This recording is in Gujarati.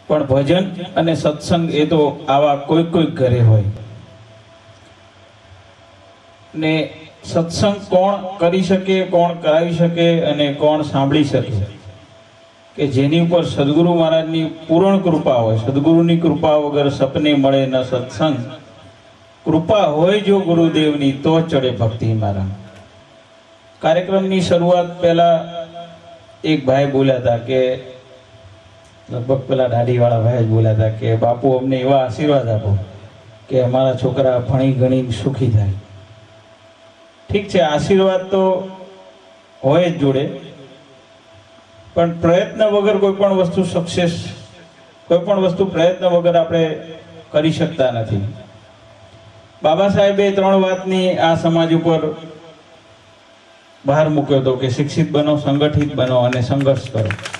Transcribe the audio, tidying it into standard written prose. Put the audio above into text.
પણ ભજન અને સત્સંગ એ તો આવા કોઈ ઘરે હોય ને સત્સંગ કોણ કરી શકે, કોણ કરાવી શકે અને કોણ સાંભળી શકે કે જેની ઉપર સદગુરુ મહારાજની પૂર્ણ કૃપા હોય। સદગુરુની કૃપા વગર સપને મળે ન સત્સંગ, કૃપા હોય જો ગુરુદેવની તો ચડે ભક્તિ મારા। કાર્યક્રમની શરૂઆત પહેલા એક ભાઈ બોલ્યા હતા કે લગભગ પેલા દાઢીવાળા ભાઈ જ બોલ્યા હતા કે બાપુ અમને એવા આશીર્વાદ આપો કે અમારા છોકરા ભણી ગણી સુખી થાય। ઠીક છે, આશીર્વાદ તો હોય જ જોડે, પણ પ્રયત્ન વગર કોઈ પણ વસ્તુ સક્સેસ, કોઈ પણ વસ્તુ પ્રયત્ન વગર આપણે કરી શકતા નથી। બાબા સાહેબે 3 વાતની આ સમાજ ઉપર ભાર મૂક્યો હતો કે શિક્ષિત બનો, સંગઠિત બનો અને સંઘર્ષ કરો।